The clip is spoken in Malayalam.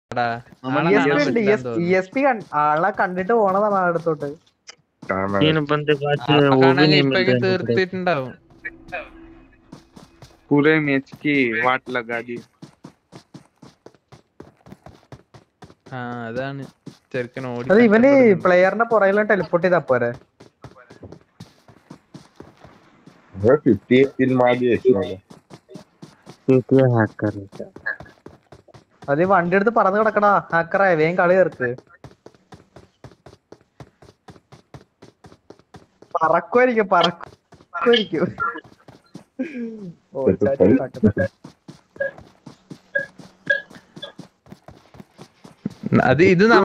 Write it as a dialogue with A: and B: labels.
A: ആളെ കണ്ടിട്ട് പോണതാണ് അടുത്തോട്ട്.
B: തീർത്തിട്ടുണ്ടാവും.
C: पूरे मैच की वाट लगा दी.
B: അതാണ് ചെറുക്കൻ ഓടി.
A: അത് ഇവന് പ്ലെയറിന്റെ പുറകിലെ ടെലിപ്പോർട്ട് ചെയ്താ പോരെ.
D: 58 kill मार दिए इसने.
A: അത് വണ്ടി എടുത്ത് പറന്ന് കിടക്കടാ ഹാക്കറായ വേഗം കളി തീർക്ക്. പറക്കുമായിരിക്കും.
B: അത് ഇത്